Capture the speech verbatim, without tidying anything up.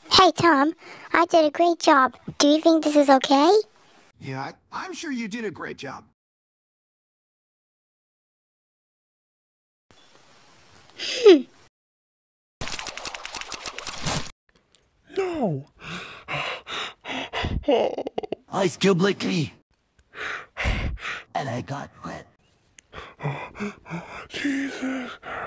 Hey, Tom, I did a great job. Do you think this is okay? Yeah, I, I'm sure you did a great job. Hmm. No. I still me. And I got wet. Jesus.